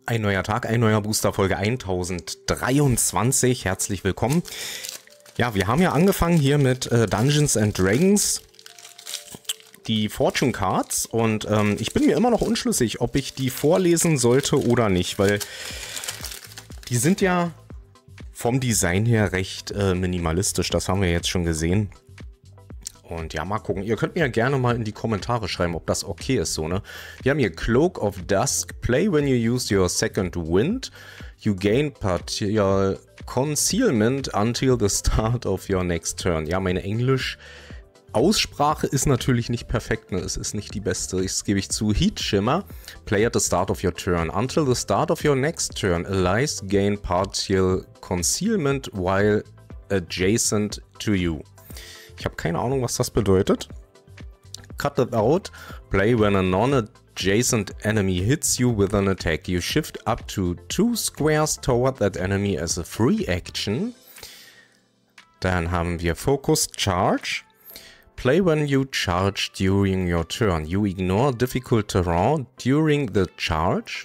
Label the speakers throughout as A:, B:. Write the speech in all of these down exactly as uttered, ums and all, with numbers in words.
A: Ein neuer Tag, ein neuer Booster, Folge tausenddreiundzwanzig. Herzlich willkommen. Ja, wir haben ja angefangen hier mit äh, Dungeons and Dragons, die Fortune Cards. Und ähm, ich bin mir immer noch unschlüssig, ob ich die vorlesen sollte oder nicht, weil die sind ja vom Design her recht äh, minimalistisch. Das haben wir jetzt schon gesehen. Und ja, mal gucken. Ihr könnt mir ja gerne mal in die Kommentare schreiben, ob das okay ist so, ne? Wir haben hier Cloak of Dusk. Play when you use your second wind. You gain partial concealment until the start of your next turn. Ja, meine Englisch-Aussprache ist natürlich nicht perfekt, ne? Es ist nicht die beste, das gebe ich zu. Heat Shimmer. Play at the start of your turn. Until the start of your next turn, allies gain partial concealment while adjacent to you. Ich habe keine Ahnung, was das bedeutet. Cut it out. Play when a non-adjacent enemy hits you with an attack. You shift up to two squares toward that enemy as a free action. Dann haben wir Focused Charge. Play when you charge during your turn. You ignore difficult terrain during the charge.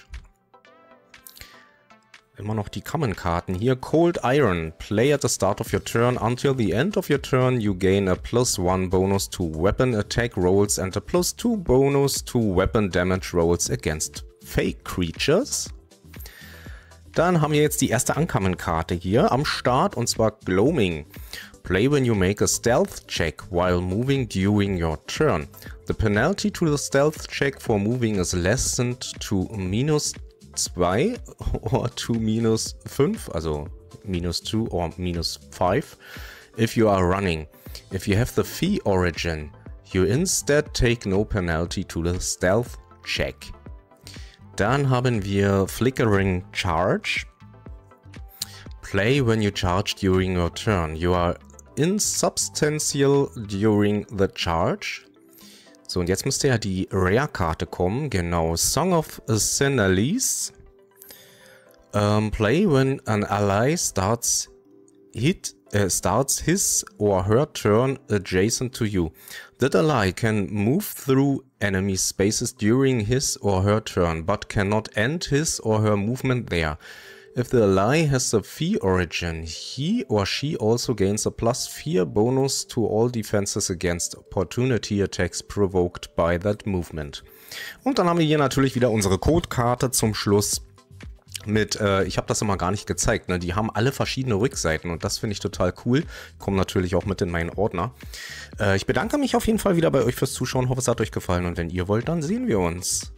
A: Immer noch die Common-Karten hier. Cold Iron. Play at the start of your turn. Until the end of your turn, you gain a plus one bonus to weapon attack rolls and a plus two bonus to weapon damage rolls against fake creatures. Dann haben wir jetzt die erste Uncommon-Karte hier am Start, und zwar Gloaming. Play when you make a stealth check while moving during your turn. The penalty to the stealth check for moving is lessened to minus zwei or to minus fünf, also minus two or minus five, if you are running. If you have the Fee origin, you instead take no penalty to the stealth check. Dann haben wir Flickering Charge. Play when you charge during your turn. You are insubstantial during the charge. So, und jetzt müsste ja die Rare-Karte kommen. Genau, Song of Senalice. Um, play when an ally starts, hit, uh, starts his or her turn adjacent to you. That ally can move through enemy spaces during his or her turn, but cannot end his or her movement there. If the ally has a Fee origin, he or she also gains a plus four bonus to all defenses against opportunity attacks provoked by that movement. Und dann haben wir hier natürlich wieder unsere Codekarte zum Schluss mit, äh, ich habe das immer gar nicht gezeigt, ne? Die haben alle verschiedene Rückseiten und das finde ich total cool. Kommen natürlich auch mit in meinen Ordner. Äh, ich bedanke mich auf jeden Fall wieder bei euch fürs Zuschauen, hoffe es hat euch gefallen und wenn ihr wollt, dann sehen wir uns.